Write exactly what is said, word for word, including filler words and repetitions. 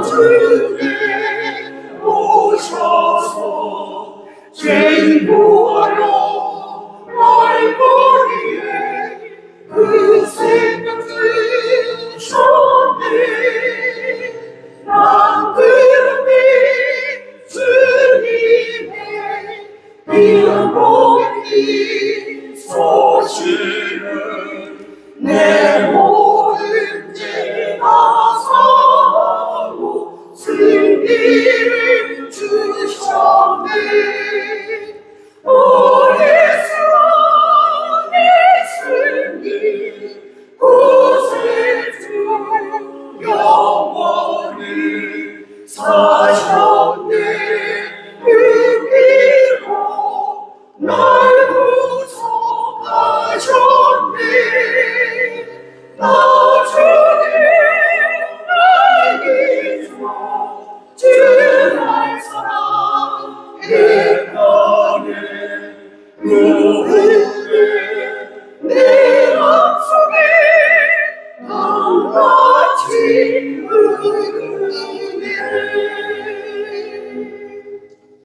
주님 오셔서 죄인 구하러 말거리에 그 생명 주셨네. 난 그런데 주님의 귀한 복이 소식을 내 모든 죄가 사하고 승리를 주셨네. 오 예수 내 승리 구세주 영원히 사셨네. 그 피로 날 구속하셨네. 나 주님 날 기죠 주날 사랑했다네. 누구에 내 맘속에 강같이